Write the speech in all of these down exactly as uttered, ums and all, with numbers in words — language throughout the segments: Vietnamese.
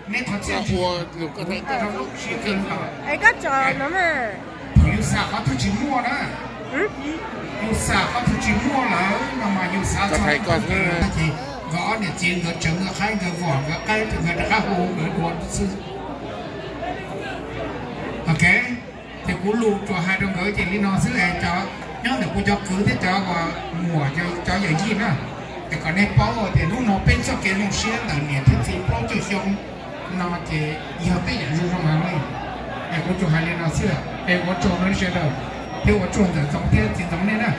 你他这我有个在他录视频了。 哎，个做乜嘛？ 有啥好都寂寞了。 嗯？ 有啥好都寂寞了，那么有啥做？gõ để trên cái trứng cái hai cái vỏ cái cái từ cái đã hồ cái đồ sư ok thì cú lù cho hai đồng gửi trên đi nó xứ em cho nhớ là cú cho cứ thế cho vào mùa cho cho giờ gì nữa thì còn em bao thì lúc nó bên sau cái nó xe là nhiệt thì thì bao cho xong nó thì giờ cái nhận ra trong hàng này em cú cho hai lên nó xứ em có cho nó xe đâu thì có cho được giống thế thì giống này nè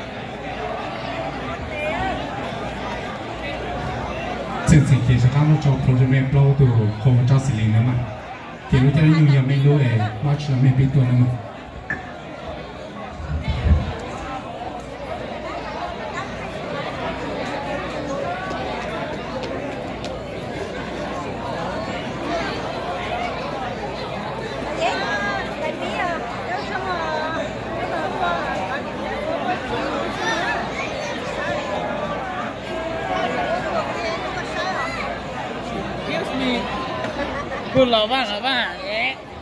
正是其實啱啱做 project 咩 blow 到好咗時年啊嘛，其實真係要有咩攞嚟 watch 啦咩邊度啊嘛。 คุณ老板老板哎